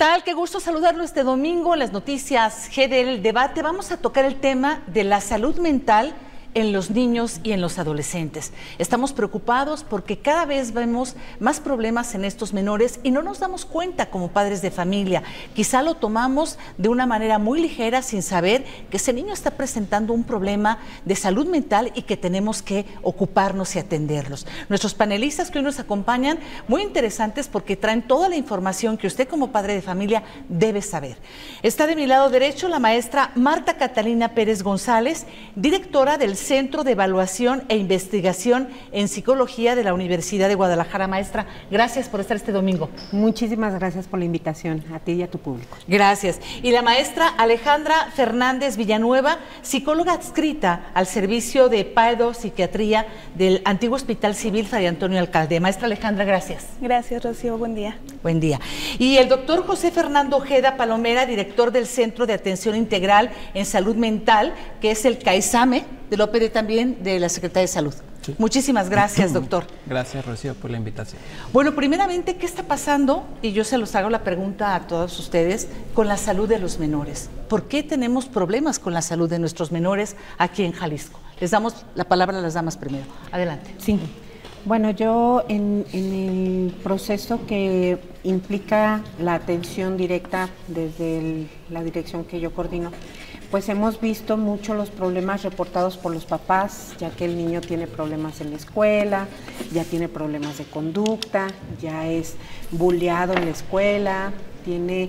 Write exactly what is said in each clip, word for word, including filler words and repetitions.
tal? Qué gusto saludarlo este domingo en las noticias G del Debate. Vamos a tocar el tema de la salud mental en los niños y en los adolescentes. Estamos preocupados porque cada vez vemos más problemas en estos menores y no nos damos cuenta como padres de familia. Quizá lo tomamos de una manera muy ligera sin saber que ese niño está presentando un problema de salud mental y que tenemos que ocuparnos y atenderlos. Nuestros panelistas que hoy nos acompañan, muy interesantes porque traen toda la información que usted como padre de familia debe saber. Está de mi lado derecho la maestra Marta Catalina Pérez González, directora del Centro de Evaluación e Investigación en Psicología de la Universidad de Guadalajara. Maestra, gracias por estar este domingo. Muchísimas gracias por la invitación, a ti y a tu público. Gracias. Y la maestra Alejandra Fernández Villanueva, psicóloga adscrita al Servicio de Pedopsiquiatría del antiguo Hospital Civil Fray Antonio Alcalde. Maestra Alejandra, gracias. Gracias, Rocío. Buen día. Buen día. Y el doctor José Fernando Ojeda Palomera, director del Centro de Atención Integral en Salud Mental, que es el CAISAME, del O P D también de la Secretaría de Salud. Sí. Muchísimas gracias, doctor. Gracias, Rocío, por la invitación. Bueno, primeramente, ¿qué está pasando? Y yo se los hago la pregunta a todos ustedes, con la salud de los menores. ¿Por qué tenemos problemas con la salud de nuestros menores aquí en Jalisco? Les damos la palabra a las damas primero. Adelante. Sí. Bueno, yo en, en el proceso que implica la atención directa desde el, la dirección que yo coordino, pues hemos visto mucho los problemas reportados por los papás, ya que el niño tiene problemas en la escuela, ya tiene problemas de conducta, ya es bulleado en la escuela, tiene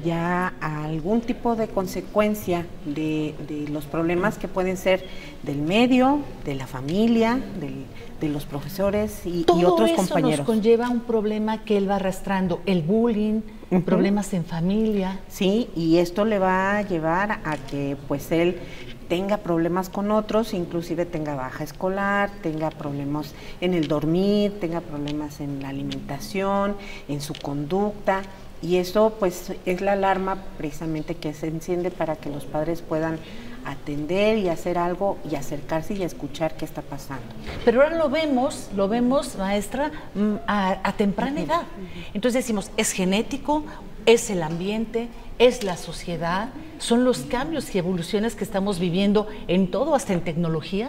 ya algún tipo de consecuencia de, de los problemas que pueden ser del medio, de la familia, del, de los profesores y, y otros compañeros. Todo eso nos conlleva un problema que él va arrastrando, el bullying, uh-huh. problemas en familia. Sí, y esto le va a llevar a que pues él tenga problemas con otros, inclusive tenga baja escolar, tenga problemas en el dormir, tenga problemas en la alimentación, en su conducta. Y eso pues es la alarma precisamente que se enciende para que los padres puedan atender y hacer algo y acercarse y escuchar qué está pasando. Pero ahora lo vemos, lo vemos, maestra, a, a temprana uh-huh. edad. Entonces decimos, es genético, es el ambiente, es la sociedad, son los cambios y evoluciones que estamos viviendo en todo, hasta en tecnología.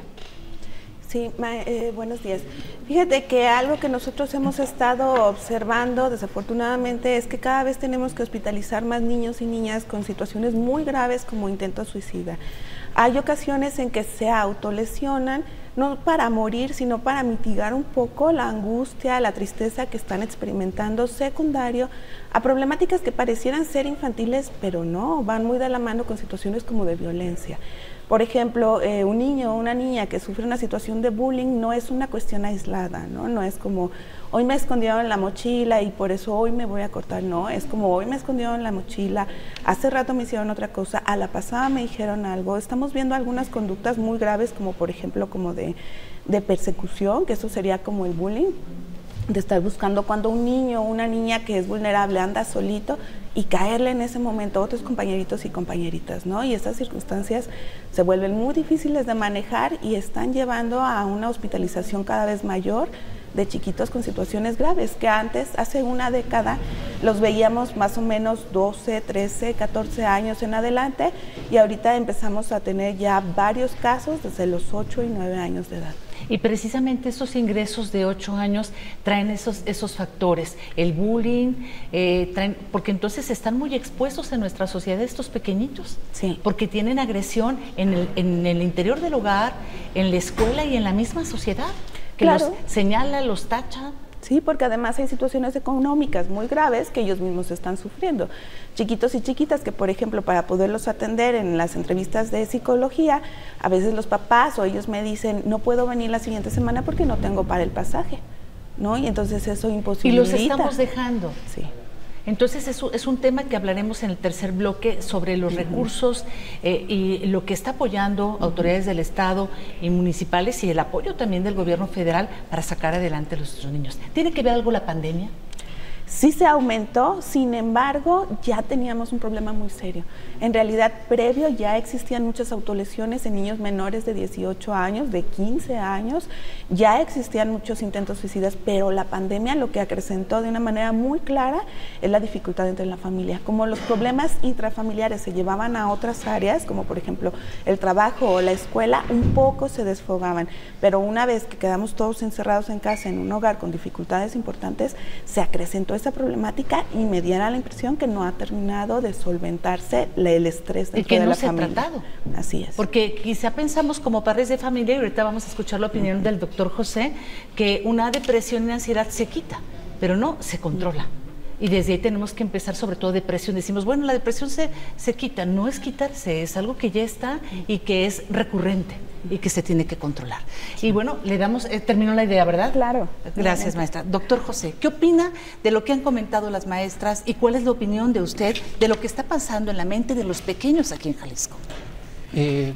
Sí, eh, buenos días. Fíjate que algo que nosotros hemos estado observando, desafortunadamente, es que cada vez tenemos que hospitalizar más niños y niñas con situaciones muy graves como intento suicida. Hay ocasiones en que se autolesionan, no para morir, sino para mitigar un poco la angustia, la tristeza que están experimentando, secundario a problemáticas que parecieran ser infantiles, pero no, van muy de la mano con situaciones como de violencia. Por ejemplo, eh, un niño o una niña que sufre una situación de bullying no es una cuestión aislada, ¿no? No es como, hoy me escondieron en la mochila y por eso hoy me voy a cortar, no, es como, hoy me escondieron en la mochila, hace rato me hicieron otra cosa, a la pasada me dijeron algo. Estamos viendo algunas conductas muy graves, como por ejemplo, como de, de persecución, que eso sería como el bullying, de estar buscando cuando un niño o una niña que es vulnerable anda solito y caerle en ese momento a otros compañeritos y compañeritas, ¿no? Y estas circunstancias se vuelven muy difíciles de manejar y están llevando a una hospitalización cada vez mayor de chiquitos con situaciones graves, que antes, hace una década, los veíamos más o menos doce, trece, catorce años en adelante y ahorita empezamos a tener ya varios casos desde los ocho y nueve años de edad. Y precisamente esos ingresos de ocho años traen esos, esos factores, el bullying, eh, traen, porque entonces están muy expuestos en nuestra sociedad estos pequeñitos, sí. porque tienen agresión en el, en el interior del hogar, en la escuela y en la misma sociedad, que claro. los señala, los tacha. Sí, porque además hay situaciones económicas muy graves que ellos mismos están sufriendo. Chiquitos y chiquitas que, por ejemplo, para poderlos atender en las entrevistas de psicología, a veces los papás o ellos me dicen, no puedo venir la siguiente semana porque no tengo para el pasaje, ¿no? Y entonces eso imposibilita. Y los estamos dejando. Sí. Entonces es un, es un tema que hablaremos en el tercer bloque sobre los uh-huh. recursos eh, y lo que está apoyando uh-huh. autoridades del Estado y municipales y el apoyo también del gobierno federal para sacar adelante a nuestros niños. ¿Tiene que ver algo la pandemia? Sí se aumentó, sin embargo, ya teníamos un problema muy serio. En realidad, previo ya existían muchas autolesiones en niños menores de dieciocho años, de quince años, ya existían muchos intentos suicidas, pero la pandemia lo que acrecentó de una manera muy clara es la dificultad entre la familia. Como los problemas intrafamiliares se llevaban a otras áreas, como por ejemplo el trabajo o la escuela, un poco se desfogaban, pero una vez que quedamos todos encerrados en casa, en un hogar con dificultades importantes, se acrecentó esa problemática y me diera la impresión que no ha terminado de solventarse el estrés dentro y que de no la se familia. ha tratado. Así es. Porque quizá pensamos como padres de familia, y ahorita vamos a escuchar la opinión uh-huh. del doctor José, que una depresión y ansiedad se quita, pero no se controla. Y desde ahí tenemos que empezar, sobre todo depresión. Decimos, bueno, la depresión se, se quita. No es quitarse, es algo que ya está y que es recurrente y que se tiene que controlar. Sí. Y bueno, le damos, eh, terminó la idea, ¿verdad? Claro. Gracias, maestra. Doctor José, ¿qué opina de lo que han comentado las maestras y cuál es la opinión de usted de lo que está pasando en la mente de los pequeños aquí en Jalisco? Eh,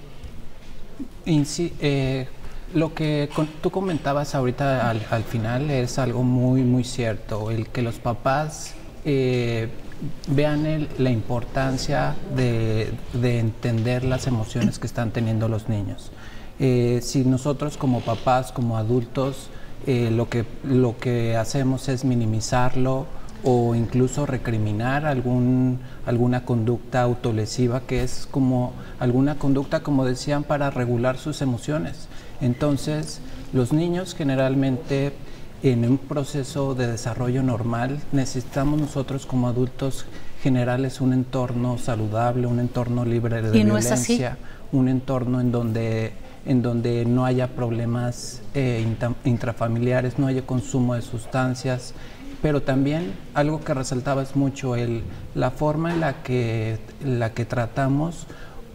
inci, eh, Lo que con, tú comentabas ahorita al, al final es algo muy, muy cierto, el que los papás eh, vean el, la importancia de, de entender las emociones que están teniendo los niños. Eh, si nosotros como papás, como adultos, eh, lo, que, lo que hacemos es minimizarlo o incluso recriminar algún, alguna conducta autolesiva, que es como alguna conducta, como decían, para regular sus emociones. Entonces, los niños generalmente en un proceso de desarrollo normal necesitamos nosotros como adultos generarles un entorno saludable, un entorno libre de ¿Y no violencia, es así? un entorno en donde, en donde no haya problemas eh, intrafamiliares, no haya consumo de sustancias, pero también algo que resaltaba es mucho el, la forma en la que, la que tratamos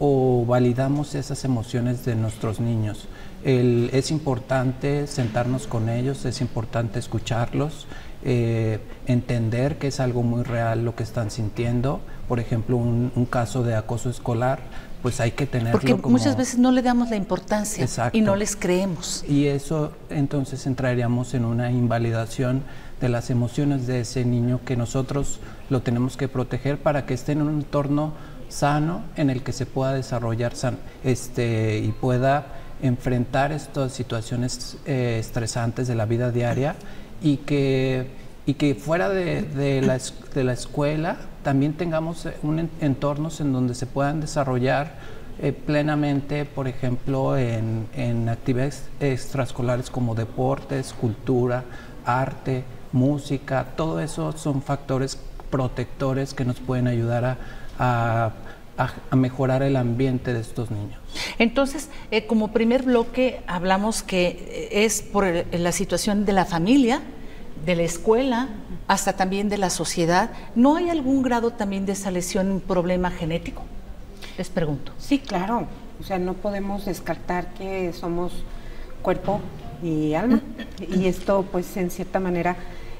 o validamos esas emociones de nuestros niños. El, es importante sentarnos con ellos, es importante escucharlos, eh, entender que es algo muy real lo que están sintiendo. Por ejemplo, un, un caso de acoso escolar, pues hay que tenerlo. Porque como... muchas veces no le damos la importancia. Exacto. Y no les creemos. Y eso entonces entraríamos en una invalidación de las emociones de ese niño, que nosotros lo tenemos que proteger para que esté en un entorno sano en el que se pueda desarrollar san, este, y pueda enfrentar estas situaciones eh, estresantes de la vida diaria, y que, y que fuera de, de, la, de la escuela también tengamos un en, entornos en donde se puedan desarrollar eh, plenamente, por ejemplo, en, en actividades extraescolares como deportes, cultura, arte, música. Todo eso son factores protectores que nos pueden ayudar a, a A, a mejorar el ambiente de estos niños. Entonces, eh, como primer bloque hablamos que es por el, la situación de la familia, de la escuela, hasta también de la sociedad. ¿No hay algún grado también de esa lesión, un problema genético? Les pregunto. Sí, claro. O sea, no podemos descartar que somos cuerpo y alma. Y esto, pues, en cierta manera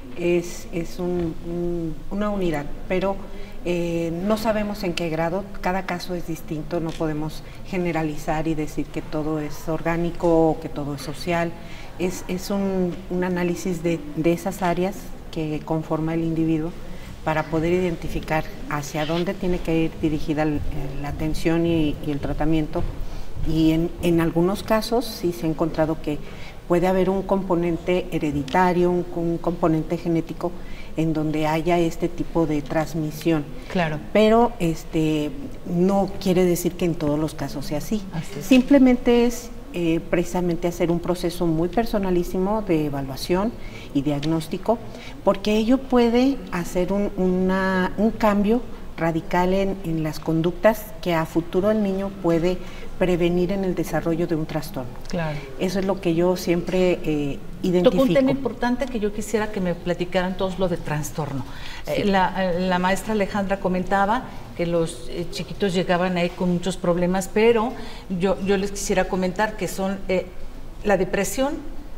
es, es un, un, una unidad, pero Eh, no sabemos en qué grado, cada caso es distinto, no podemos generalizar y decir que todo es orgánico o que todo es social. Es, es un, un análisis de, de esas áreas que conforma el individuo para poder identificar hacia dónde tiene que ir dirigida el, la atención y, y el tratamiento. Y en, en algunos casos sí se ha encontrado que puede haber un componente hereditario, un, un componente genético en donde haya este tipo de transmisión. Claro. Pero este no quiere decir que en todos los casos sea así. Así es. Simplemente es eh, precisamente hacer un proceso muy personalísimo de evaluación y diagnóstico, porque ello puede hacer un, una, un cambio radical en, en las conductas que a futuro el niño puede prevenir en el desarrollo de un trastorno. Claro. Eso es lo que yo siempre eh, identifico. Tocó un tema importante que yo quisiera que me platicaran todos, lo de trastorno. Sí. Eh, la, la maestra Alejandra comentaba que los eh, chiquitos llegaban ahí con muchos problemas, pero yo, yo les quisiera comentar que son, eh, la depresión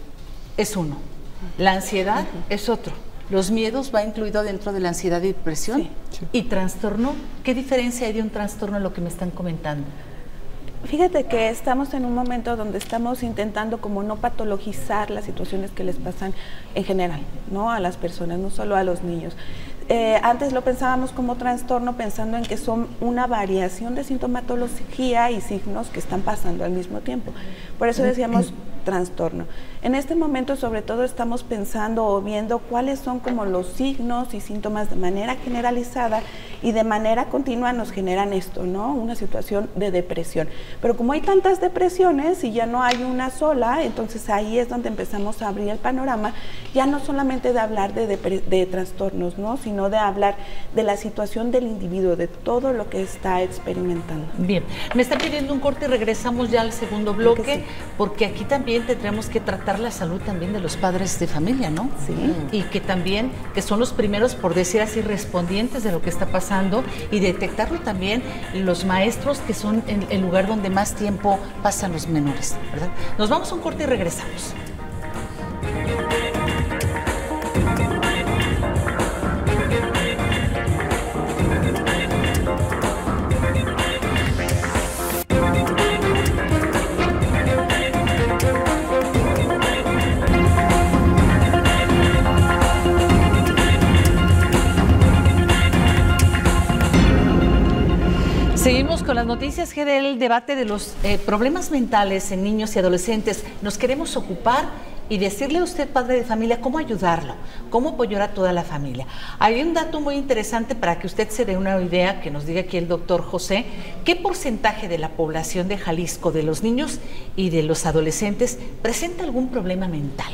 es uno, la ansiedad uh-huh. es otro. ¿Los miedos va incluido dentro de la ansiedad y depresión? Sí. Sí. ¿Y trastorno? ¿Qué diferencia hay de un trastorno a lo que me están comentando? Fíjate que estamos en un momento donde estamos intentando como no patologizar las situaciones que les pasan en general, ¿no? A las personas, no solo a los niños. Eh, antes lo pensábamos como trastorno, pensando en que son una variación de sintomatología y signos que están pasando al mismo tiempo. Por eso decíamos trastorno. En este momento, sobre todo, estamos pensando o viendo cuáles son como los signos y síntomas de manera generalizada y de manera continua nos generan esto, ¿no? Una situación de depresión. Pero como hay tantas depresiones y ya no hay una sola, entonces ahí es donde empezamos a abrir el panorama, ya no solamente de hablar de, de trastornos, ¿no? Sino de hablar de la situación del individuo, de todo lo que está experimentando. Bien, me están pidiendo un corte y regresamos ya al segundo bloque, sí, porque aquí también tendremos que tratar la salud también de los padres de familia, ¿no? Sí. Y que también, que son los primeros, por decir así, respondientes de lo que está pasando, y detectarlo también los maestros, que son el, el lugar donde más tiempo pasan los menores, ¿verdad? Nos vamos a un corte y regresamos. Seguimos con las noticias G del debate de los eh, problemas mentales en niños y adolescentes. Nos queremos ocupar y decirle a usted, padre de familia, cómo ayudarlo, cómo apoyar a toda la familia. Hay un dato muy interesante para que usted se dé una idea, que nos diga aquí el doctor José, ¿qué porcentaje de la población de Jalisco, de los niños y de los adolescentes, presenta algún problema mental?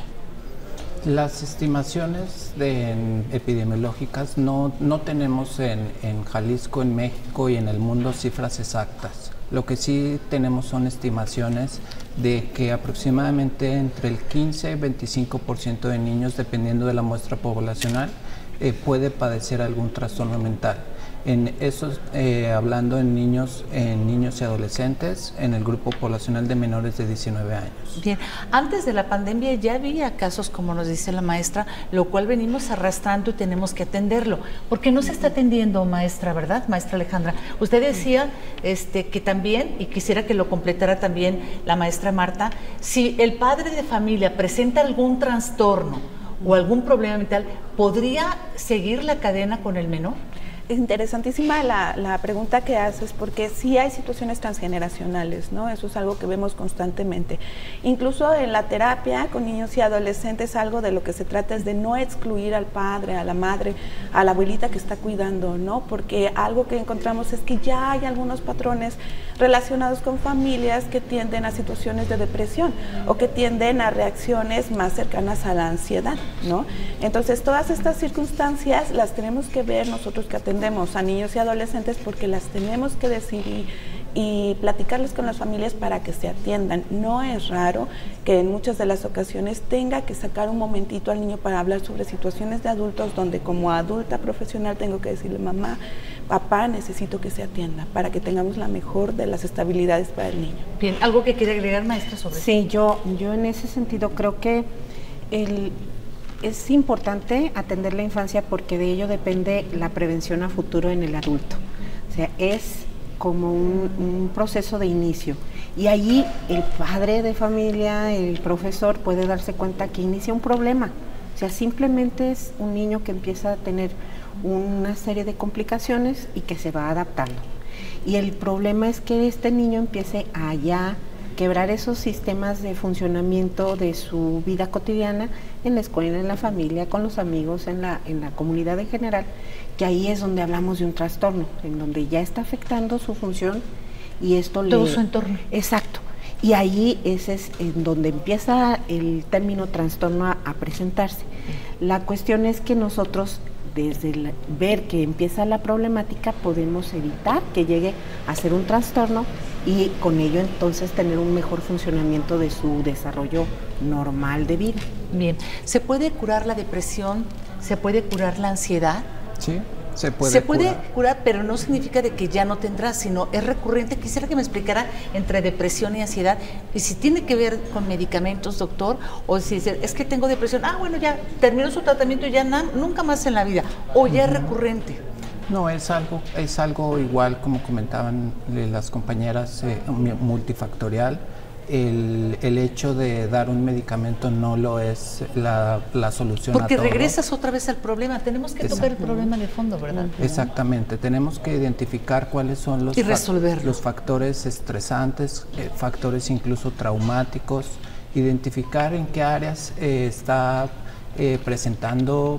Las estimaciones de, en, epidemiológicas no, no tenemos en, en Jalisco, en México y en el mundo cifras exactas. Lo que sí tenemos son estimaciones de que aproximadamente entre el quince y veinticinco por ciento de niños, dependiendo de la muestra poblacional, eh, puede padecer algún trastorno mental. En esos, eh, hablando en niños, en niños y adolescentes, en el grupo poblacional de menores de diecinueve años. Bien, antes de la pandemia ya había casos, como nos dice la maestra, lo cual venimos arrastrando y tenemos que atenderlo. Porque no se está atendiendo, maestra, ¿verdad, maestra Alejandra? Usted decía este, que también, y quisiera que lo completara también la maestra Marta, si el padre de familia presenta algún trastorno o algún problema mental, ¿podría seguir la cadena con el menor? Interesantísima la, la pregunta que haces, porque sí hay situaciones transgeneracionales, ¿no? Eso es algo que vemos constantemente. Incluso en la terapia con niños y adolescentes, algo de lo que se trata es de no excluir al padre, a la madre, a la abuelita que está cuidando, ¿no? Porque algo que encontramos es que ya hay algunos patrones relacionados con familias que tienden a situaciones de depresión o que tienden a reacciones más cercanas a la ansiedad, ¿no? Entonces, todas estas circunstancias las tenemos que ver nosotros que atendemos a niños y adolescentes, porque las tenemos que decidir y platicarles con las familias para que se atiendan. No es raro que en muchas de las ocasiones tenga que sacar un momentito al niño para hablar sobre situaciones de adultos donde como adulta profesional tengo que decirle, mamá, papá, necesito que se atienda para que tengamos la mejor de las estabilidades para el niño. Bien, ¿algo que quiere agregar, maestra, sobre eso? Sí, yo, yo en ese sentido creo que el... es importante atender la infancia, porque de ello depende la prevención a futuro en el adulto. O sea, es como un, un proceso de inicio. Y allí el padre de familia, el profesor, puede darse cuenta que inicia un problema. O sea, simplemente es un niño que empieza a tener una serie de complicaciones y que se va adaptando. Y el problema es que este niño empiece a ya quebrar esos sistemas de funcionamiento de su vida cotidiana en la escuela, en la familia, con los amigos, en la, en la comunidad en general, que ahí es donde hablamos de un trastorno, en donde ya está afectando su función y esto todo le... su entorno. Exacto. Y ahí ese es en donde empieza el término trastorno a, a presentarse. La cuestión es que nosotros, desde el ver que empieza la problemática, podemos evitar que llegue a ser un trastorno y con ello entonces tener un mejor funcionamiento de su desarrollo normal de vida. Bien, ¿se puede curar la depresión? ¿Se puede curar la ansiedad? Sí, se puede Se puede curar. curar, pero no significa de que ya no tendrás, sino es recurrente. Quisiera que me explicara entre depresión y ansiedad, y si tiene que ver con medicamentos, doctor, o si es, es que tengo depresión, ah, bueno, ya terminó su tratamiento y ya na, nunca más en la vida, o ya uh-huh. es recurrente. No, es algo, es algo igual como comentaban eh, las compañeras, eh, multifactorial. El, el hecho de dar un medicamento no lo es la, la solución Porque a todo. regresas otra vez al problema. Tenemos que tocar el problema de fondo, ¿verdad? Exactamente. Tenemos que identificar cuáles son los, y resolverlo. los factores estresantes, eh, factores incluso traumáticos, identificar en qué áreas eh, está eh, presentando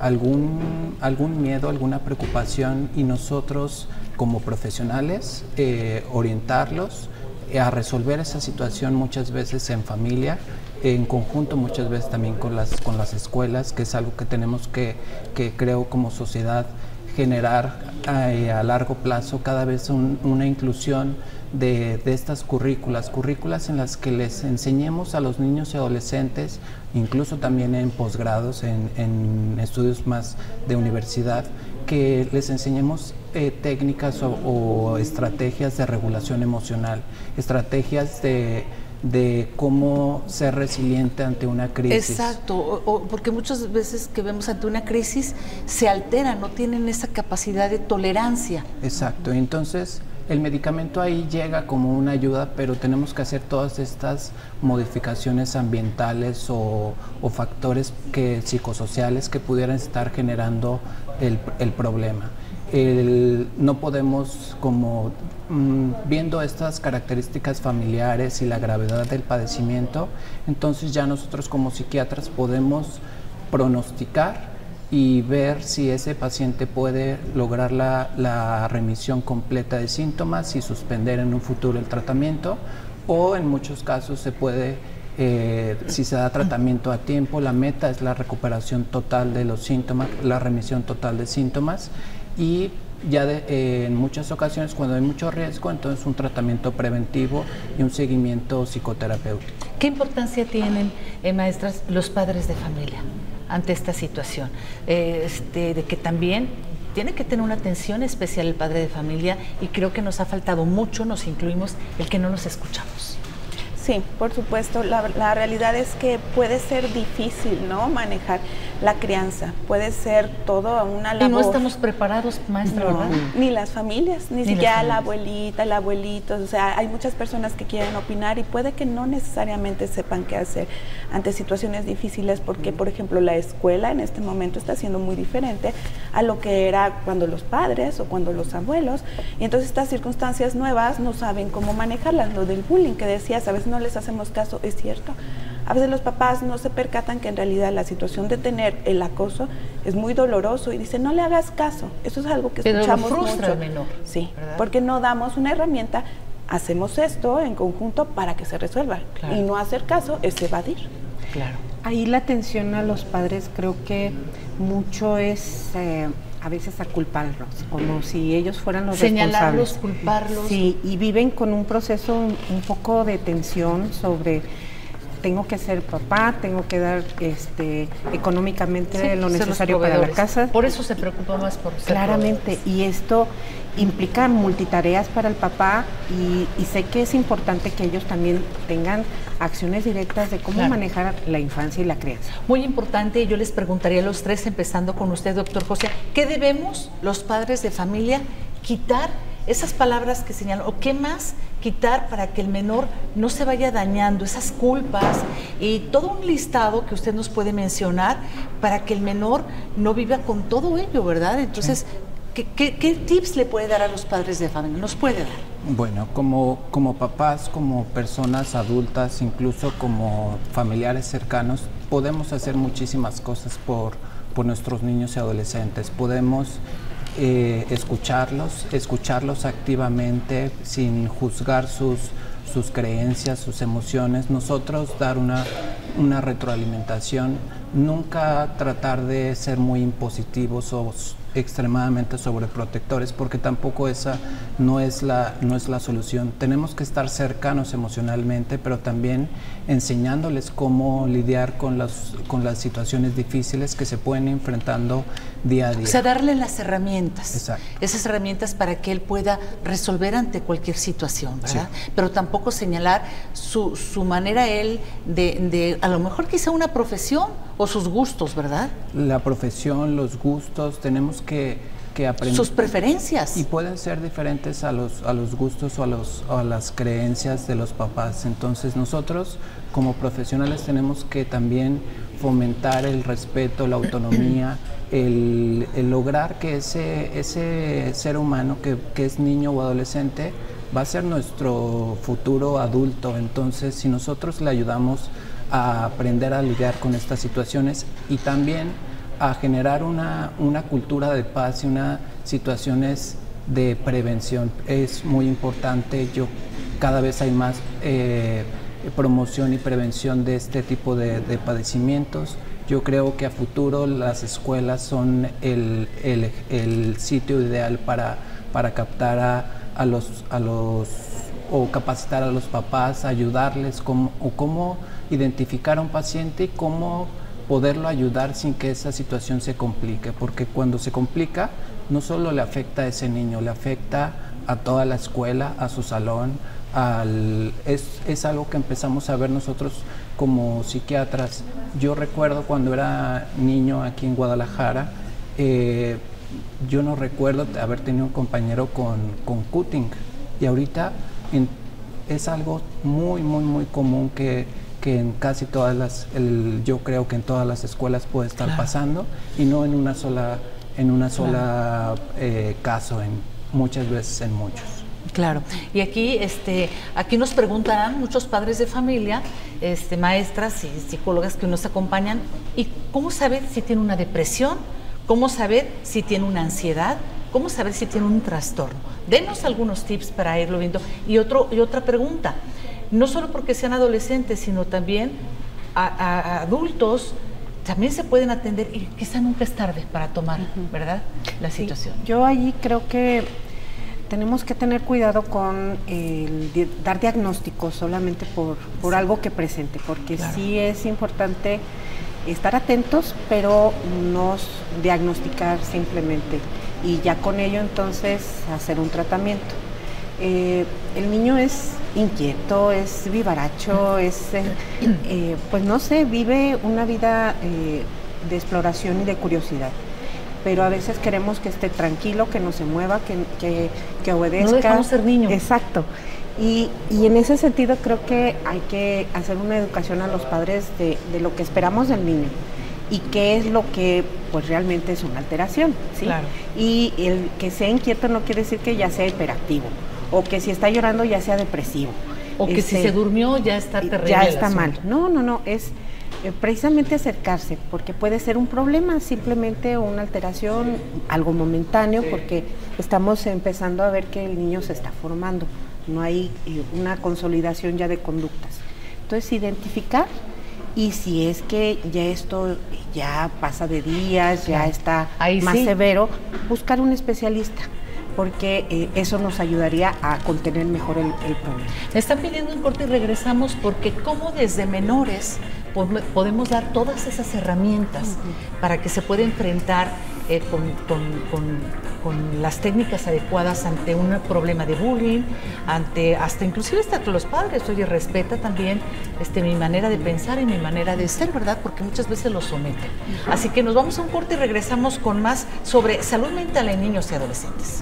algún, algún miedo, alguna preocupación, y nosotros como profesionales eh, orientarlos a resolver esa situación, muchas veces en familia, en conjunto, muchas veces también con las, con las escuelas, que es algo que tenemos que, que creo como sociedad, generar eh, a largo plazo cada vez un, una inclusión de, de estas currículas, currículas en las que les enseñemos a los niños y adolescentes, incluso también en posgrados, en, en estudios más de universidad, que les enseñemos eh, técnicas o, o estrategias de regulación emocional, estrategias de, de cómo ser resiliente ante una crisis. Exacto, o, o porque muchas veces que vemos ante una crisis se alteran, no tienen esa capacidad de tolerancia. Exacto, entonces el medicamento ahí llega como una ayuda, pero tenemos que hacer todas estas modificaciones ambientales o, o factores que, psicosociales que pudieran estar generando el, el problema. El, no podemos, como mmm, viendo estas características familiares y la gravedad del padecimiento, entonces ya nosotros como psiquiatras podemos pronosticar y ver si ese paciente puede lograr la, la remisión completa de síntomas y suspender en un futuro el tratamiento, o en muchos casos se puede, eh, si se da tratamiento a tiempo, la meta es la recuperación total de los síntomas, la remisión total de síntomas, y ya de, eh, en muchas ocasiones cuando hay mucho riesgo, entonces un tratamiento preventivo y un seguimiento psicoterapéutico. ¿Qué importancia tienen, eh, maestras, los padres de familia ante esta situación? Eh, este, de que también tiene que tener una atención especial el padre de familia, y creo que nos ha faltado mucho, nos incluimos, el que no nos escuchamos. Sí, por supuesto. La, la realidad es que puede ser difícil, ¿no?, manejar la crianza. Puede ser todo una labor. Y no estamos preparados, maestra, no, ¿verdad? Ni las familias, ni, ni siquiera la abuelita, el abuelito. O sea, hay muchas personas que quieren opinar y puede que no necesariamente sepan qué hacer ante situaciones difíciles, porque, por ejemplo, la escuela en este momento está siendo muy diferente a lo que era cuando los padres o cuando los abuelos. Y entonces estas circunstancias nuevas no saben cómo manejarlas. Lo del bullying que decías, a veces no les hacemos caso, es cierto. A veces los papás no se percatan que en realidad la situación de tener el acoso es muy doloroso y dicen, no le hagas caso. Eso es algo que Pero escuchamos lo frustra mucho. al menor, sí, ¿verdad? Porque no damos una herramienta, hacemos esto en conjunto para que se resuelva. Claro. Y no hacer caso es evadir. Claro. Ahí la atención a los padres creo que mucho es eh, a veces a culparlos, como si ellos fueran los señalarlos, responsables. culparlos. Sí, y viven con un proceso un, un poco de tensión sobre tengo que ser papá, tengo que dar este económicamente sí, lo necesario para la casa. Por eso se preocupa más por ser claramente, y esto implica multitareas para el papá, y, y sé que es importante que ellos también tengan acciones directas de cómo claro. manejar la infancia y la crianza. Muy importante, y yo les preguntaría a los tres, empezando con usted, doctor José, ¿qué debemos los padres de familia quitar esas palabras que señalan, o qué más quitar para que el menor no se vaya dañando, esas culpas y todo un listado que usted nos puede mencionar para que el menor no viva con todo ello, ¿verdad? Entonces, sí. ¿qué, qué, qué tips le puede dar a los padres de familia? ¿Nos puede dar? Bueno, como, como papás, como personas adultas, incluso como familiares cercanos, podemos hacer muchísimas cosas por, por nuestros niños y adolescentes. Podemos Eh, escucharlos, escucharlos activamente, sin juzgar sus, sus creencias, sus emociones. Nosotros dar una, una retroalimentación, nunca tratar de ser muy impositivos o extremadamente sobreprotectores, porque tampoco esa no es la, no es la solución. Tenemos que estar cercanos emocionalmente, pero también enseñándoles cómo lidiar con las, con las situaciones difíciles que se pueden enfrentando día a día. O sea, darle las herramientas. Exacto. Esas herramientas para que él pueda resolver ante cualquier situación, ¿verdad? Sí. Pero tampoco señalar su, su manera él de, de, a lo mejor quizá una profesión o sus gustos, ¿verdad? La profesión, los gustos, tenemos que que aprenden. Sus preferencias. Y pueden ser diferentes a los, a los gustos o a, los, o a las creencias de los papás. Entonces nosotros como profesionales tenemos que también fomentar el respeto, la autonomía, el, el lograr que ese, ese ser humano que, que es niño o adolescente va a ser nuestro futuro adulto. Entonces, si nosotros le ayudamos a aprender a lidiar con estas situaciones y también a generar una, una cultura de paz y unas situaciones de prevención, es muy importante. Yo cada vez hay más eh, promoción y prevención de este tipo de, de padecimientos. Yo creo que a futuro las escuelas son el, el, el sitio ideal para, para captar a, a, los, a los o capacitar a los papás, ayudarles cómo, o cómo identificar a un paciente y cómo poderlo ayudar sin que esa situación se complique, porque cuando se complica no solo le afecta a ese niño, le afecta a toda la escuela, a su salón, al, es, es algo que empezamos a ver nosotros como psiquiatras. Yo recuerdo cuando era niño aquí en Guadalajara, eh, yo no recuerdo haber tenido un compañero con, con cutting, y ahorita en, es algo muy, muy, muy común que, que en casi todas las, el, yo creo que en todas las escuelas puede estar claro. pasando, y no en una sola, en una sola claro. eh, caso, en muchas veces en muchos. Claro, y aquí, este, aquí nos preguntarán muchos padres de familia, este, maestras y psicólogas que nos acompañan, ¿y cómo saber si tiene una depresión? ¿Cómo saber si tiene una ansiedad? ¿Cómo saber si tiene un trastorno? Denos algunos tips para irlo viendo. Y, otro, y otra pregunta, no solo porque sean adolescentes, sino también a, a, a adultos, también se pueden atender y quizá nunca es tarde para tomar, uh-huh. ¿verdad?, la situación. Sí, yo allí creo que tenemos que tener cuidado con el di- dar diagnósticos solamente por, por sí. algo que presente, porque claro. sí es importante estar atentos, pero no diagnosticar simplemente, y ya con ello entonces hacer un tratamiento. Eh, el niño es inquieto, es vivaracho, es, eh, eh, pues no sé, vive una vida eh, de exploración y de curiosidad, pero a veces queremos que esté tranquilo, que no se mueva, que, que, que obedezca. No dejamos ser niño. Exacto. Y, y en ese sentido creo que hay que hacer una educación a los padres de, de lo que esperamos del niño y qué es lo que pues realmente es una alteración, ¿sí? Claro. Y el que sea inquieto no quiere decir que ya sea hiperactivo, o que si está llorando ya sea depresivo. O que este, si se durmió ya está terrible. Ya está mal. No, no, no, es eh, precisamente acercarse, porque puede ser un problema, simplemente una alteración, algo momentáneo, sí. porque estamos empezando a ver que el niño se está formando. No hay eh, una consolidación ya de conductas. Entonces, identificar, y si es que ya esto ya pasa de días, ya está Ahí más sí. severo, buscar un especialista, porque eh, eso nos ayudaría a contener mejor el, el problema. Me están pidiendo un corte y regresamos, porque como desde menores podemos dar todas esas herramientas uh-huh. para que se pueda enfrentar eh, con, con, con, con las técnicas adecuadas ante un problema de bullying, ante hasta inclusive hasta los padres. Oye, respeta también este, mi manera de pensar y mi manera de ser, ¿verdad? Porque muchas veces lo someten. Uh-huh. Así que nos vamos a un corte y regresamos con más sobre salud mental en niños y adolescentes.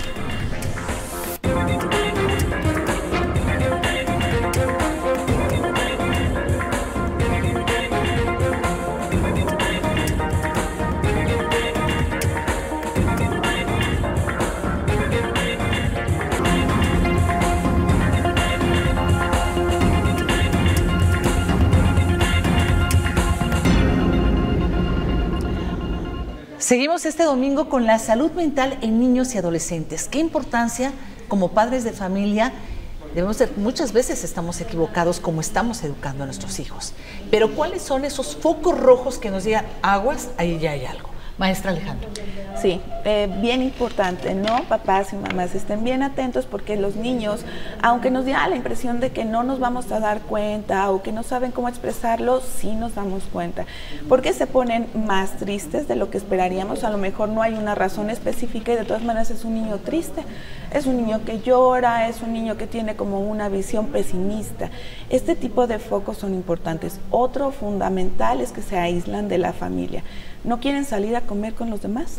Seguimos este domingo con la salud mental en niños y adolescentes. ¿Qué importancia como padres de familia? Debemos de, muchas veces estamos equivocados como estamos educando a nuestros hijos. Pero ¿cuáles son esos focos rojos que nos digan aguas? Ahí ya hay algo. Maestra Alejandra. Sí, eh, bien importante, ¿no? Papás y mamás estén bien atentos, porque los niños, aunque nos da la impresión de que no nos vamos a dar cuenta o que no saben cómo expresarlo, sí nos damos cuenta. Porque se ponen más tristes de lo que esperaríamos. A lo mejor no hay una razón específica y de todas maneras es un niño triste, es un niño que llora, es un niño que tiene como una visión pesimista. Este tipo de focos son importantes. Otro fundamental es que se aíslan de la familia. No quieren salir a comer con los demás,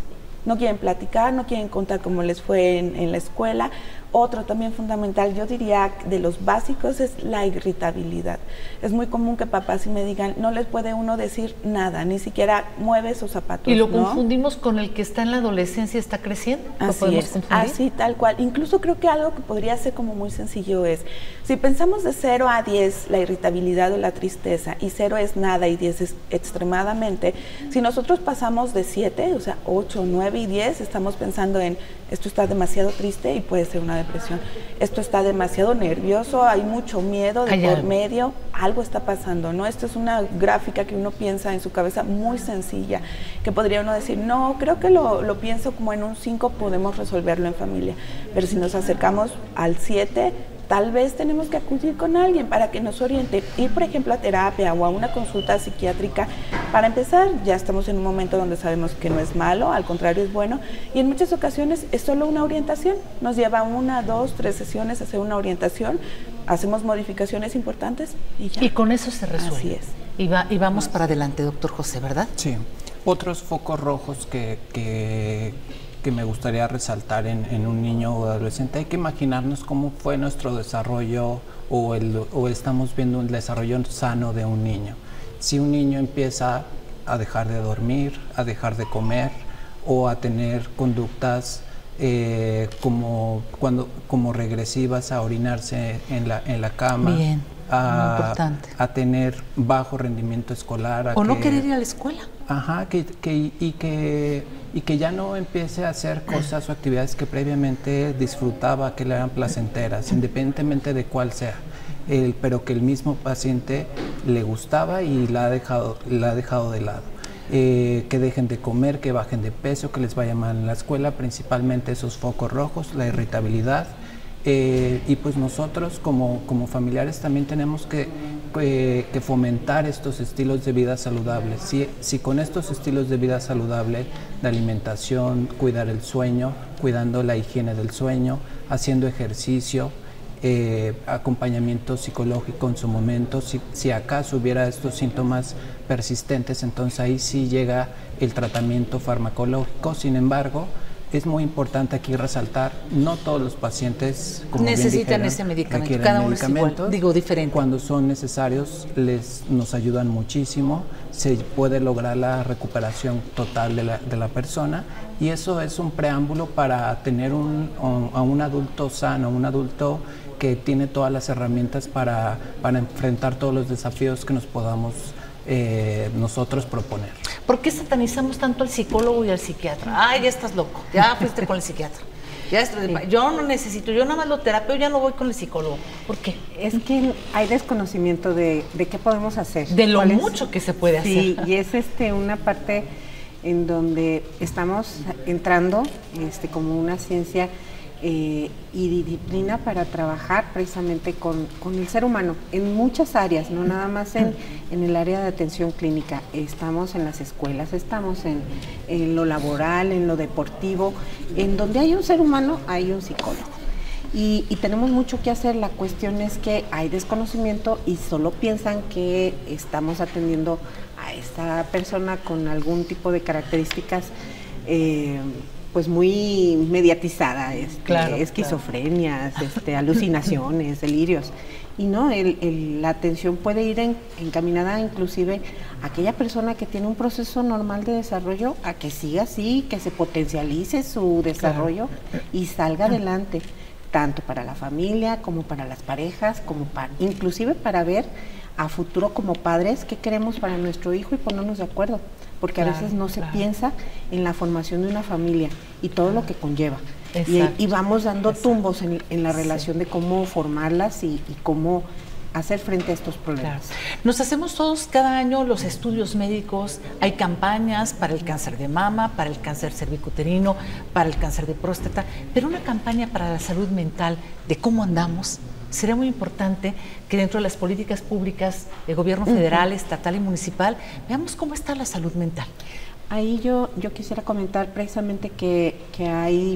no quieren platicar, no quieren contar cómo les fue en, en la escuela. Otro también fundamental, yo diría de los básicos, es la irritabilidad. Es muy común que papás me digan, no les puede uno decir nada, ni siquiera mueve sus zapatos. Y lo ¿no? confundimos con el que está en la adolescencia y está creciendo. ¿Lo Así podemos es, confundir? así tal cual. Incluso creo que algo que podría ser como muy sencillo es, si pensamos de cero a diez la irritabilidad o la tristeza, y cero es nada y diez es extremadamente, si nosotros pasamos de siete, o sea, ocho, nueve y diez, estamos pensando en, esto está demasiado triste y puede ser una depresión. Esto está demasiado nervioso, hay mucho miedo de por medio, algo está pasando, ¿no? Esto es una gráfica que uno piensa en su cabeza muy sencilla, que podría uno decir, no, creo que lo, lo pienso como en un cinco, podemos resolverlo en familia. Pero si nos acercamos al siete, tal vez tenemos que acudir con alguien para que nos oriente, ir por ejemplo a terapia o a una consulta psiquiátrica. Para empezar, ya estamos en un momento donde sabemos que no es malo, al contrario es bueno, y en muchas ocasiones es solo una orientación, nos lleva una, dos, tres sesiones a hacer una orientación, hacemos modificaciones importantes y ya. Y con eso se resuelve. Así es. Y, va, y vamos para adelante, doctor José, ¿verdad? Sí. Otros focos rojos que... que que me gustaría resaltar en, en un niño o adolescente, hay que imaginarnos cómo fue nuestro desarrollo o, el, o estamos viendo un desarrollo sano de un niño. Si un niño empieza a dejar de dormir, a dejar de comer o a tener conductas eh, como, cuando, como regresivas, a orinarse en la, en la cama. Bien, a, muy importante. A tener bajo rendimiento escolar. A o no que, querer ir a la escuela. Ajá, que, que, y, que, y que ya no empiece a hacer cosas o actividades que previamente disfrutaba, que le eran placenteras, independientemente de cuál sea, el, pero que el mismo paciente le gustaba y la ha dejado, la ha dejado de lado. Eh, que dejen de comer, que bajen de peso, que les vaya mal en la escuela, principalmente esos focos rojos, la irritabilidad. Eh, y pues nosotros como, como familiares también tenemos que, que, que fomentar estos estilos de vida saludables. Si, si con estos estilos de vida saludable, de alimentación, cuidar el sueño, cuidando la higiene del sueño, haciendo ejercicio, eh, acompañamiento psicológico en su momento, si, si acaso hubiera estos síntomas persistentes, entonces ahí sí llega el tratamiento farmacológico. Sin embargo, es muy importante aquí resaltar, no todos los pacientes como necesitan bien dijeron, ese medicamento, cada uno es igual, digo diferente. Cuando son necesarios les nos ayudan muchísimo, se puede lograr la recuperación total de la, de la persona, y eso es un preámbulo para tener un, a un adulto sano, un adulto que tiene todas las herramientas para, para enfrentar todos los desafíos que nos podamos eh, nosotros proponer. ¿Por qué satanizamos tanto al psicólogo y al psiquiatra? Ay, ya estás loco, ya fuiste con el psiquiatra. Ya estás, sí. Yo no necesito, yo nada más lo terapeo, ya no voy con el psicólogo. ¿Por qué? Es que hay desconocimiento de, de qué podemos hacer. De lo mucho que se puede hacer. Sí, y es este una parte en donde estamos entrando este, como una ciencia eh, y disciplina para trabajar precisamente con, con el ser humano en muchas áreas, no nada más en, en el área de atención clínica. Estamos en las escuelas, estamos en, en lo laboral, en lo deportivo, en donde hay un ser humano hay un psicólogo. Y, y tenemos mucho que hacer. La cuestión es que hay desconocimiento y solo piensan que estamos atendiendo a esta persona con algún tipo de características eh, pues muy mediatizada, este, claro, esquizofrenias, claro. este, alucinaciones, delirios. Y no, el, el, la atención puede ir en, encaminada inclusive a aquella persona que tiene un proceso normal de desarrollo, a que siga así, que se potencialice su desarrollo claro. y salga adelante, tanto para la familia como para las parejas, como para, inclusive para ver a futuro como padres qué queremos para nuestro hijo y ponernos de acuerdo, porque claro, a veces no claro. se piensa en la formación de una familia y todo lo que conlleva. Y, y vamos dando Exacto. tumbos en, en la relación sí. de cómo formarlas y, y cómo hacer frente a estos problemas. Claro. Nos hacemos todos cada año los estudios médicos, hay campañas para el cáncer de mama, para el cáncer cervicuterino, para el cáncer de próstata, pero una campaña para la salud mental, de cómo andamos. Sería muy importante que dentro de las políticas públicas del gobierno federal, uh-huh. estatal y municipal, veamos cómo está la salud mental. Ahí yo, yo quisiera comentar precisamente que, que hay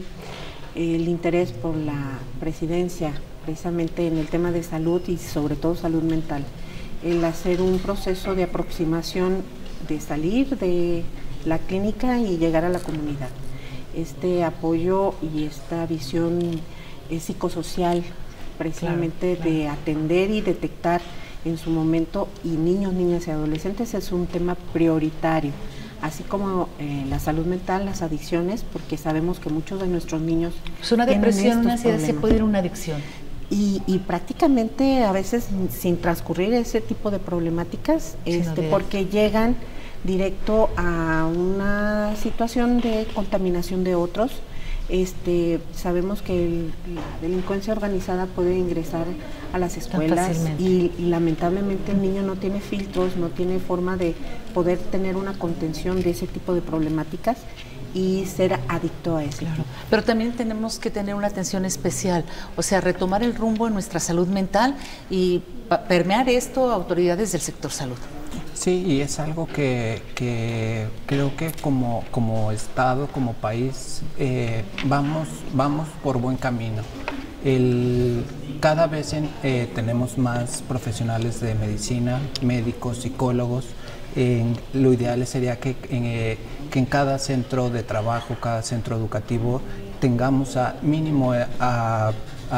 el interés por la presidencia, precisamente en el tema de salud y sobre todo salud mental, el hacer un proceso de aproximación de salir de la clínica y llegar a la comunidad. este apoyo y esta visión eh, psicosocial, precisamente claro, claro. de atender y detectar en su momento, y niños, niñas y adolescentes es un tema prioritario, así como eh, la salud mental, las adicciones, porque sabemos que muchos de nuestros niños pues una depresión, una ansiedad se puede ir a una adicción. Y, y prácticamente a veces sin transcurrir ese tipo de problemáticas, este, porque llegan directo a una situación de contaminación de otros. Este, sabemos que el, la delincuencia organizada puede ingresar a las escuelas y, y lamentablemente el niño no tiene filtros, no tiene forma de poder tener una contención de ese tipo de problemáticas y ser adicto a eso. Claro. Pero también tenemos que tener una atención especial, o sea, retomar el rumbo en nuestra salud mental y permear esto a autoridades del sector salud. Sí, y es algo que, que creo que como, como Estado, como país, eh, vamos, vamos por buen camino. El, cada vez en, eh, tenemos más profesionales de medicina, médicos, psicólogos. Eh, lo ideal sería que, eh, que en cada centro de trabajo, cada centro educativo, tengamos a mínimo a, a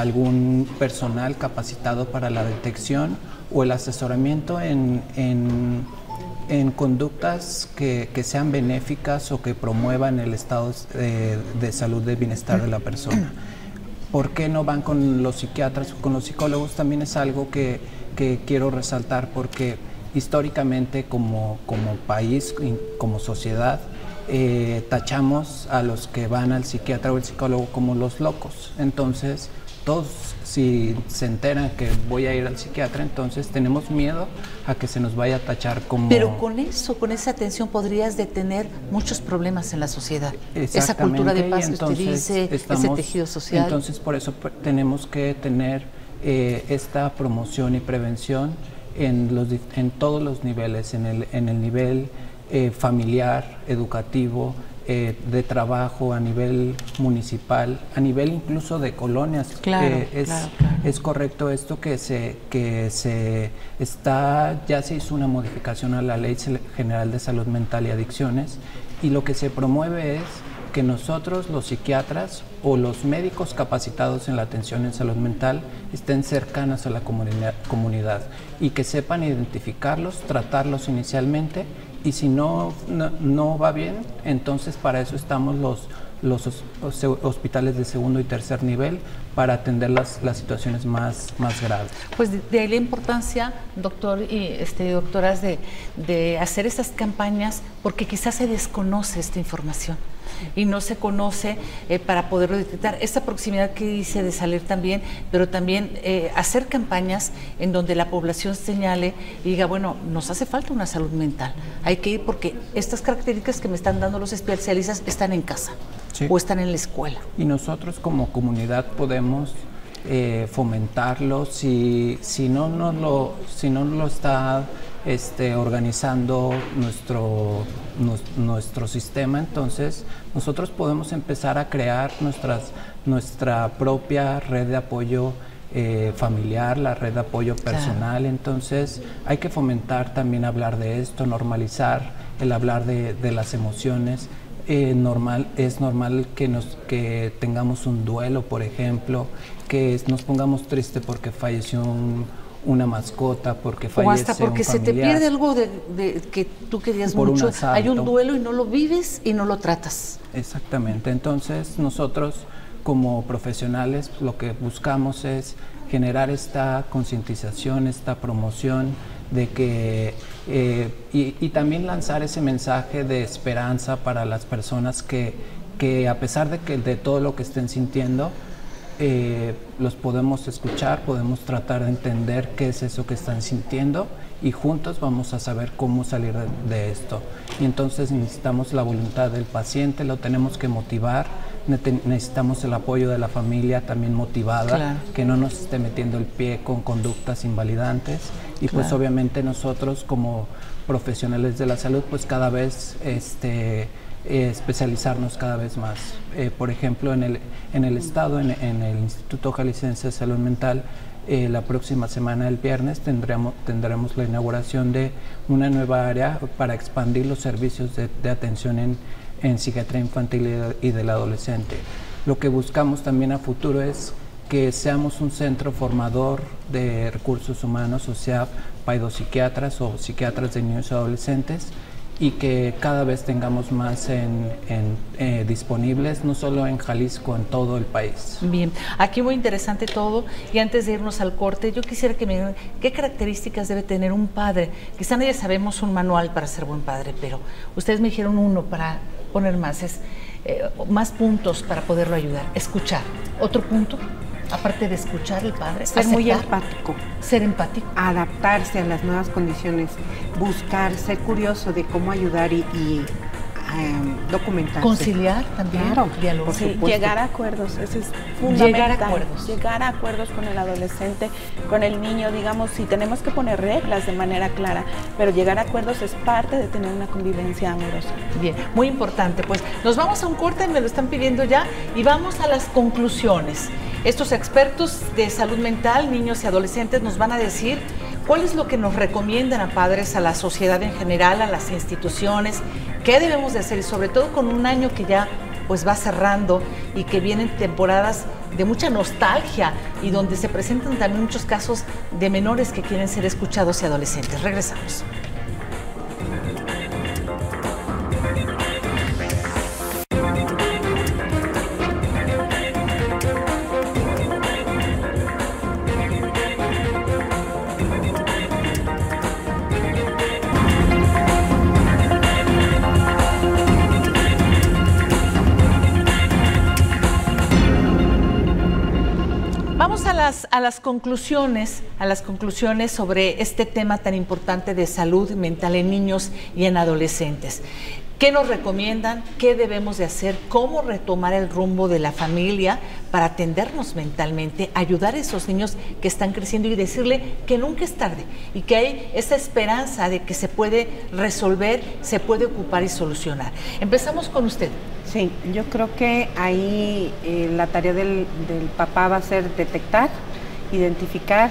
algún personal capacitado para la detección o el asesoramiento en, en, en conductas que, que sean benéficas o que promuevan el estado de, de salud, de bienestar de la persona. ¿Por qué no van con los psiquiatras o con los psicólogos? También es algo que, que quiero resaltar, porque históricamente como, como país, como sociedad, eh, tachamos a los que van al psiquiatra o el psicólogo como los locos. Entonces, todos, si se enteran que voy a ir al psiquiatra, entonces tenemos miedo a que se nos vaya a tachar como... Pero con eso, con esa atención podrías detener muchos problemas en la sociedad. Esa cultura de paz que usted dice, estamos, ese tejido social. Entonces, por eso tenemos que tener eh, esta promoción y prevención en, los, en todos los niveles, en el, en el nivel eh, familiar, educativo, Eh, de trabajo, a nivel municipal, a nivel incluso de colonias. Claro, eh, es, claro, claro. es correcto esto que se que se está ya se hizo una modificación a la Ley General de Salud Mental y Adicciones, y lo que se promueve es que nosotros, los psiquiatras o los médicos capacitados en la atención en salud mental, estén cercanos a la comunidad, comunidad y que sepan identificarlos, tratarlos inicialmente. Y si no, no, no va bien, entonces para eso estamos los, los hospitales de segundo y tercer nivel, para atender las, las situaciones más, más graves. Pues de, de ahí la importancia, doctor y este, doctoras, de, de hacer estas campañas, porque quizás se desconoce esta información y no se conoce eh, para poderlo detectar. Esta proximidad que dice de salir también, pero también eh, hacer campañas en donde la población señale y diga, bueno, nos hace falta una salud mental. Hay que ir porque estas características que me están dando los especialistas están en casa. Sí. O están en la escuela. Y nosotros como comunidad podemos eh, fomentarlo. Si, si, no nos lo, si no lo está este, organizando nuestro, nos, nuestro sistema, entonces nosotros podemos empezar a crear nuestras, nuestra propia red de apoyo eh, familiar, la red de apoyo personal. Claro. Entonces hay que fomentar también hablar de esto, normalizar el hablar de, de las emociones. Eh, normal, es normal que, nos, que tengamos un duelo, por ejemplo, que es, nos pongamos tristes porque falleció un, una mascota, porque fallece o hasta porque un se te pierde algo de, de, que tú querías por mucho. Un Hay un duelo y no lo vives y no lo tratas. Exactamente. Entonces nosotros como profesionales lo que buscamos es generar esta concientización, esta promoción de que eh, y, y también lanzar ese mensaje de esperanza para las personas que, que a pesar de que de todo lo que estén sintiendo, eh, los podemos escuchar, podemos tratar de entender qué es eso que están sintiendo, y juntos vamos a saber cómo salir de, de esto. Y entonces necesitamos la voluntad del paciente, lo tenemos que motivar, necesitamos el apoyo de la familia también motivada, claro, que no nos esté metiendo el pie con conductas invalidantes. Y claro, pues obviamente nosotros como profesionales de la salud, pues cada vez este, eh, especializarnos cada vez más. Eh, por ejemplo, en el, en el estado, en, en el Instituto Jalisciense de Salud Mental, eh, la próxima semana, el viernes, tendremos, tendremos la inauguración de una nueva área para expandir los servicios de, de atención en en psiquiatría infantil y del adolescente. Lo que buscamos también a futuro es que seamos un centro formador de recursos humanos, o sea, paidopsiquiatras o psiquiatras de niños y adolescentes, y que cada vez tengamos más en, en, eh, disponibles, no solo en Jalisco, en todo el país. Bien, aquí muy interesante todo, y antes de irnos al corte, yo quisiera que me digan qué características debe tener un padre. Quizá nadie sabemos un manual para ser buen padre, pero ustedes me dijeron uno para poner más, es eh, más puntos para poderlo ayudar. Escuchar. ¿Otro punto? Aparte de escuchar el padre, ser aceptar, muy empático, ser empático, adaptarse a las nuevas condiciones, buscar, ser curioso de cómo ayudar y, y um, documentarse. Conciliar también, claro, diálogo. Sí, llegar a acuerdos, eso es fundamental. Llegar a acuerdos. Llegar a acuerdos con el adolescente, con el niño, digamos, si tenemos que poner reglas de manera clara, pero llegar a acuerdos es parte de tener una convivencia amorosa. Bien, muy importante. Pues nos vamos a un corte, me lo están pidiendo ya, y vamos a las conclusiones. Estos expertos de salud mental, niños y adolescentes, nos van a decir cuál es lo que nos recomiendan a padres, a la sociedad en general, a las instituciones, qué debemos de hacer, y sobre todo con un año que ya pues va cerrando y que vienen temporadas de mucha nostalgia y donde se presentan también muchos casos de menores que quieren ser escuchados y adolescentes. Regresamos. A las, a las conclusiones, a las conclusiones sobre este tema tan importante de salud mental en niños y en adolescentes. ¿Qué nos recomiendan? ¿Qué debemos de hacer? ¿Cómo retomar el rumbo de la familia para atendernos mentalmente, ayudar a esos niños que están creciendo y decirle que nunca es tarde y que hay esa esperanza de que se puede resolver, se puede ocupar y solucionar? Empezamos con usted. Sí, yo creo que ahí eh, la tarea del, del papá va a ser detectar, identificar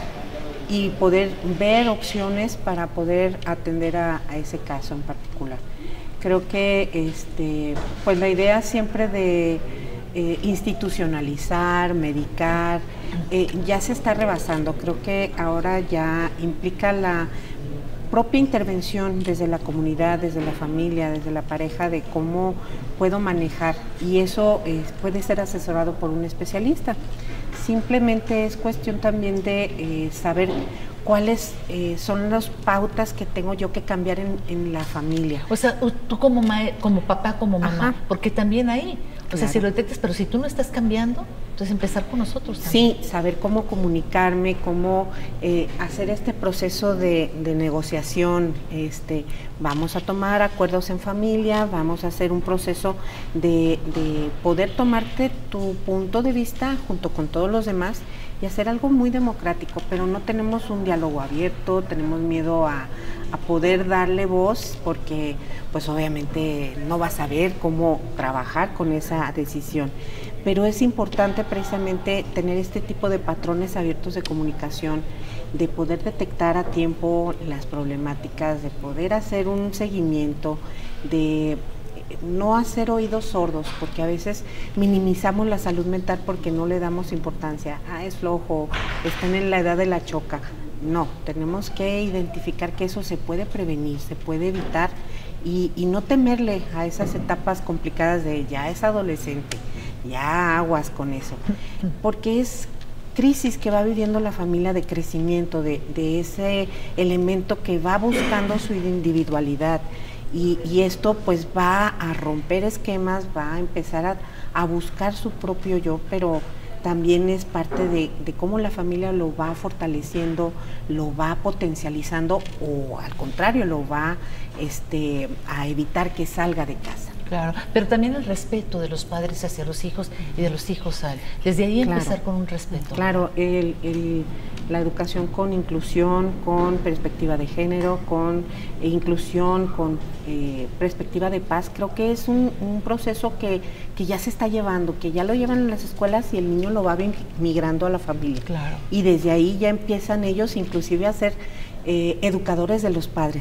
y poder ver opciones para poder atender a, a ese caso en particular. Creo que este, pues la idea siempre de eh, institucionalizar, medicar, eh, ya se está rebasando. Creo que ahora ya implica la propia intervención desde la comunidad, desde la familia, desde la pareja, de cómo puedo manejar, y eso eh, puede ser asesorado por un especialista. Simplemente es cuestión también de eh, saber cuáles eh, son las pautas que tengo yo que cambiar en, en la familia. O sea, tú como, ma como papá, como mamá, Ajá. Porque también ahí, o Claro. sea, si lo detectas, pero si tú no estás cambiando, entonces empezar con nosotros también. Sí, saber cómo comunicarme, cómo eh, hacer este proceso de, de negociación. Este, vamos a tomar acuerdos en familia, vamos a hacer un proceso de, de poder tomarte tu punto de vista junto con todos los demás y hacer algo muy democrático, pero no tenemos un diálogo abierto, tenemos miedo a, a poder darle voz porque pues obviamente no vas a saber cómo trabajar con esa decisión. Pero es importante precisamente tener este tipo de patrones abiertos de comunicación, de poder detectar a tiempo las problemáticas, de poder hacer un seguimiento, de no hacer oídos sordos, porque a veces minimizamos la salud mental porque no le damos importancia. Ah, es flojo, están en la edad de la choca. No, tenemos que identificar que eso se puede prevenir, se puede evitar y, y no temerle a esas etapas complicadas de ya es adolescente, ya aguas con eso, porque es crisis que va viviendo la familia de crecimiento, de, de ese elemento que va buscando su individualidad. Y, y esto pues va a romper esquemas, va a empezar a, a buscar su propio yo, pero también es parte de, de cómo la familia lo va fortaleciendo, lo va potencializando o al contrario lo va este, a evitar que salga de casa. Claro, pero también el respeto de los padres hacia los hijos y de los hijos al... Desde ahí Claro. empezar con un respeto. Claro, el, el, la educación con inclusión, con perspectiva de género, con eh, inclusión, con eh, perspectiva de paz, creo que es un, un proceso que, que ya se está llevando, que ya lo llevan en las escuelas y el niño lo va migrando a la familia. Claro. Y desde ahí ya empiezan ellos inclusive a ser eh, educadores de los padres.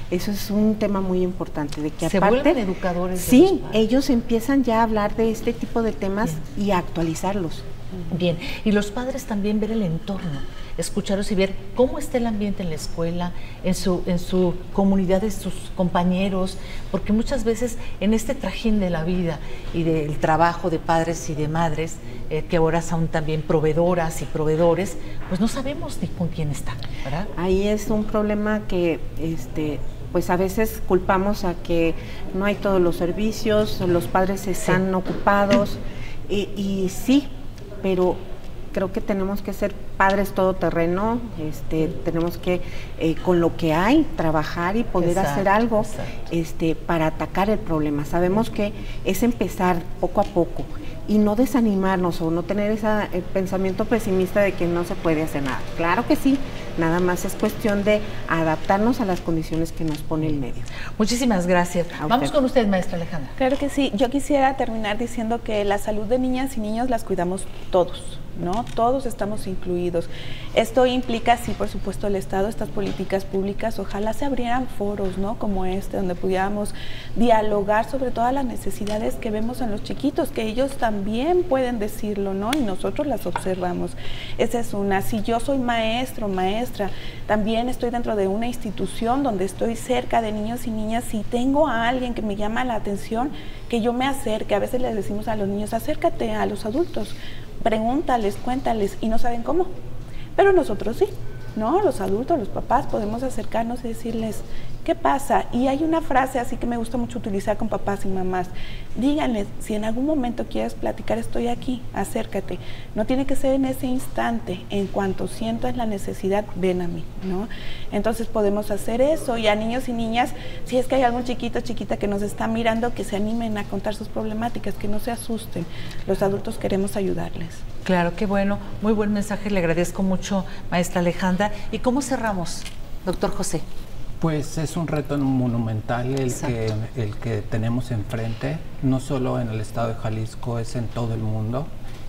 Eso es un tema muy importante, de que se aparte... vuelven educadores. Sí, ellos empiezan ya a hablar de este tipo de temas Bien. y a actualizarlos. Bien, y los padres también ver el entorno, escucharlos y ver cómo está el ambiente en la escuela, en su, en su comunidad, de sus compañeros, porque muchas veces en este trajín de la vida y del trabajo de padres y de madres, eh, que ahora son también proveedoras y proveedores, pues no sabemos ni con quién están, ¿verdad? Ahí es un problema que este, pues a veces culpamos a que no hay todos los servicios, los padres están sí. ocupados, y, y sí, pero creo que tenemos que ser padres todoterreno, este, tenemos que eh, con lo que hay trabajar y poder exacto, hacer algo este, para atacar el problema. Sabemos que es empezar poco a poco y no desanimarnos o no tener ese pensamiento pesimista de que no se puede hacer nada. Claro que sí, nada más es cuestión de adaptarnos a las condiciones que nos pone el medio. Muchísimas gracias. Vamos con usted, maestra Alejandra. Claro que sí. Yo quisiera terminar diciendo que la salud de niñas y niños las cuidamos todos, ¿no? Todos estamos incluidos. Esto implica, sí, por supuesto, el Estado, estas políticas públicas, ojalá se abrieran foros, ¿no? Como este, donde pudiéramos dialogar sobre todas las necesidades que vemos en los chiquitos, que ellos también pueden decirlo, ¿no? Y nosotros las observamos. Esa es una. Si yo soy maestro, maestra, también estoy dentro de una institución donde estoy cerca de niños y niñas, si tengo a alguien que me llama la atención, que yo me acerque. A veces les decimos a los niños, acércate a los adultos, pregúntales, cuéntales, y no saben cómo, pero nosotros sí, ¿no? Los adultos, los papás, podemos acercarnos y decirles, ¿qué pasa? Y hay una frase así que me gusta mucho utilizar con papás y mamás, díganles, si en algún momento quieres platicar, estoy aquí, acércate, no tiene que ser en ese instante, en cuanto sientas la necesidad, ven a mí, ¿no? Entonces podemos hacer eso, y a niños y niñas, si es que hay algún chiquito, chiquita que nos está mirando, que se animen a contar sus problemáticas, que no se asusten, los adultos queremos ayudarles. Claro, qué bueno, muy buen mensaje, le agradezco mucho, maestra Alejandra. ¿Y cómo cerramos, doctor José? Pues es un reto monumental el que, el que tenemos enfrente, no solo en el estado de Jalisco, es en todo el mundo.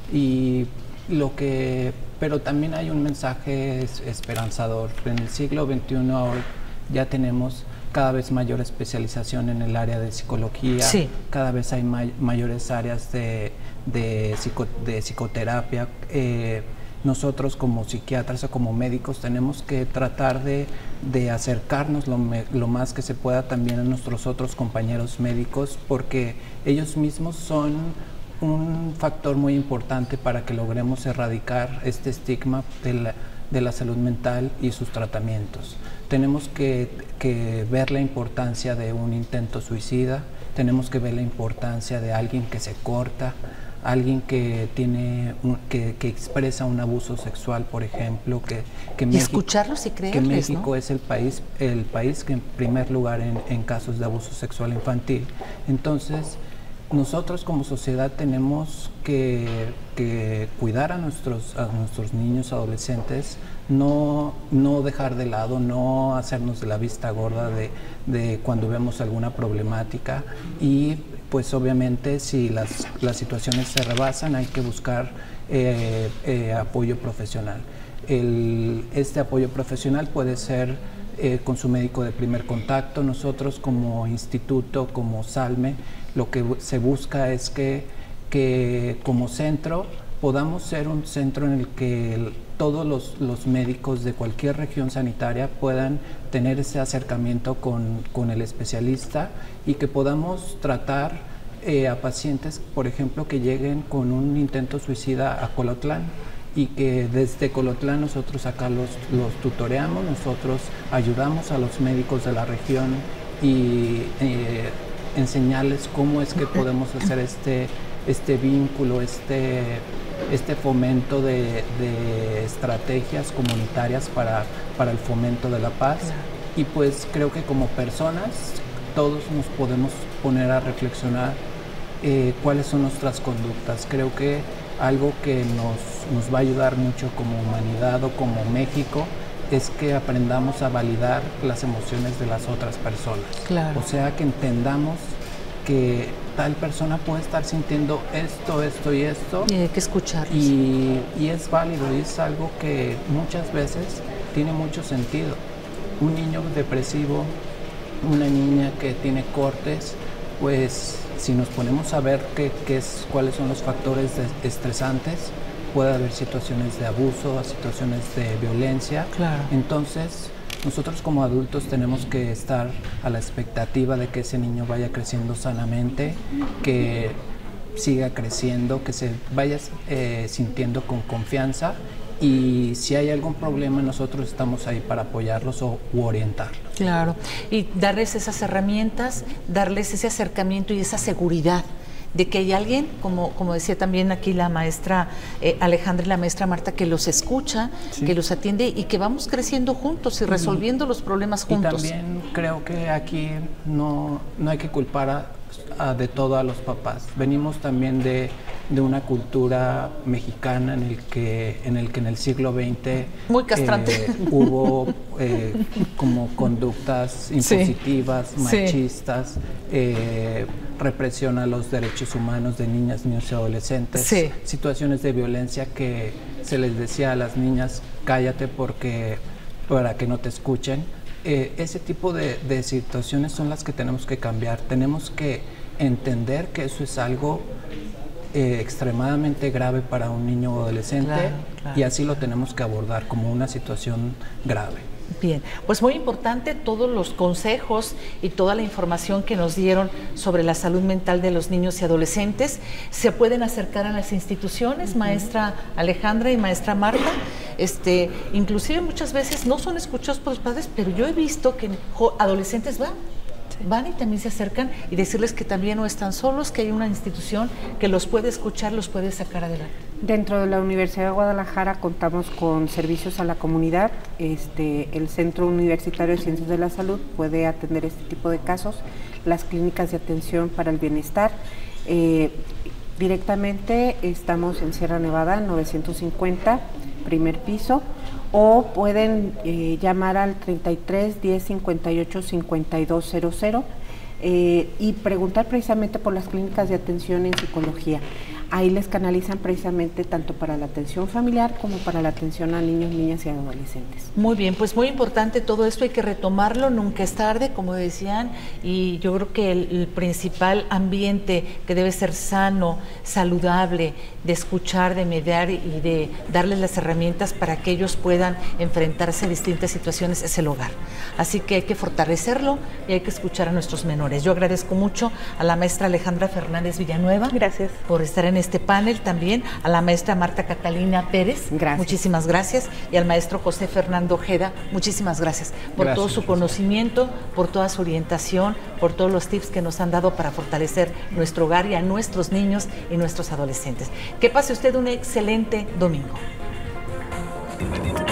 Y lo que, pero también hay un mensaje esperanzador. En el siglo veintiuno ahora ya tenemos cada vez mayor especialización en el área de psicología, sí. cada vez hay may, mayores áreas de, de, psico, de psicoterapia. Eh, Nosotros como psiquiatras o como médicos tenemos que tratar de, de acercarnos lo, me, lo más que se pueda también a nuestros otros compañeros médicos, porque ellos mismos son un factor muy importante para que logremos erradicar este estigma de la, de la salud mental y sus tratamientos. Tenemos que, que ver la importancia de un intento suicida, tenemos que ver la importancia de alguien que se corta, alguien que tiene un, que, que expresa un abuso sexual, por ejemplo, que, que y México, escucharlos y creerles, que México ¿no? es el país el país que en primer lugar en, en casos de abuso sexual infantil. Entonces nosotros como sociedad tenemos que, que cuidar a nuestros a nuestros niños, adolescentes, no, no dejar de lado, no hacernos de la vista gorda de, de cuando vemos alguna problemática, y pues obviamente si las, las situaciones se rebasan hay que buscar eh, eh, apoyo profesional. El, este apoyo profesional puede ser eh, con su médico de primer contacto. Nosotros como instituto, como SALME, lo que se busca es que, que como centro podamos ser un centro en el que el, todos los, los médicos de cualquier región sanitaria puedan tener ese acercamiento con, con el especialista, y que podamos tratar eh, a pacientes, por ejemplo, que lleguen con un intento suicida a Colotlán, y que desde Colotlán nosotros acá los, los tutoreamos, nosotros ayudamos a los médicos de la región y eh, enseñarles cómo es que podemos hacer este, este vínculo, este, este fomento de, de estrategias comunitarias para, para el fomento de la paz. Y pues creo que como personas todos nos podemos poner a reflexionar eh, cuáles son nuestras conductas. Creo que algo que nos, nos va a ayudar mucho como humanidad o como México es que aprendamos a validar las emociones de las otras personas. Claro. O sea, que entendamos que tal persona puede estar sintiendo esto, esto y esto. Y hay que escucharlos. Y, y es válido, y es algo que muchas veces tiene mucho sentido. Un niño depresivo una niña que tiene cortes, pues si nos ponemos a ver qué, qué es, cuáles son los factores de, estresantes, puede haber situaciones de abuso, situaciones de violencia. Claro. Entonces, nosotros como adultos tenemos que estar a la expectativa de que ese niño vaya creciendo sanamente, que siga creciendo, que se vaya eh, sintiendo con confianza, y si hay algún problema nosotros estamos ahí para apoyarlos o u orientarlos. Claro, y darles esas herramientas, darles ese acercamiento y esa seguridad de que hay alguien, como, como decía también aquí la maestra eh, Alejandra y la maestra Marta, que los escucha, sí, que los atiende y que vamos creciendo juntos y resolviendo los problemas juntos. Y también creo que aquí no, no hay que culpar a, a, de todo a los papás. Venimos también de, de una cultura mexicana en el que en el, que en el siglo veinte muy castrante. Eh, hubo eh, como conductas impositivas, sí, machistas, sí, eh, represión a los derechos humanos de niñas, niños y adolescentes, sí, situaciones de violencia que se les decía a las niñas, cállate porque para que no te escuchen. Eh, ese tipo de, de situaciones son las que tenemos que cambiar. Tenemos que entender que eso es algo eh, extremadamente grave para un niño o adolescente, claro, claro, y así lo tenemos que abordar como una situación grave. Bien, pues muy importante todos los consejos y toda la información que nos dieron sobre la salud mental de los niños y adolescentes. Se pueden acercar a las instituciones, uh-huh, maestra Alejandra y maestra Marta. Este, inclusive muchas veces no son escuchados por los padres, pero yo he visto que adolescentes van. Van y también se acercan y decirles que también no están solos, que hay una institución que los puede escuchar, los puede sacar adelante. Dentro de la Universidad de Guadalajara contamos con servicios a la comunidad. Este, el Centro Universitario de Ciencias de la Salud puede atender este tipo de casos, las clínicas de atención para el bienestar. Eh, directamente estamos en Sierra Nevada, novecientos cincuenta, primer piso, o pueden eh, llamar al treinta y tres, diez, cincuenta y ocho, cincuenta y dos cero cero eh, y preguntar precisamente por las clínicas de atención en psicología. Ahí les canalizan precisamente tanto para la atención familiar como para la atención a niños, niñas y adolescentes. Muy bien, pues muy importante todo esto, hay que retomarlo, nunca es tarde, como decían, y yo creo que el, el principal ambiente que debe ser sano, saludable, de escuchar, de mediar y de darles las herramientas para que ellos puedan enfrentarse a distintas situaciones es el hogar. Así que hay que fortalecerlo y hay que escuchar a nuestros menores. Yo agradezco mucho a la maestra Alejandra Fernández Villanueva. Gracias. Por estar en este panel, también a la maestra Marta Catalina Pérez, gracias, muchísimas gracias, y al maestro José Fernando Ojeda, muchísimas gracias por gracias, todo su conocimiento, por toda su orientación, por todos los tips que nos han dado para fortalecer nuestro hogar y a nuestros niños y nuestros adolescentes. Que pase usted un excelente domingo.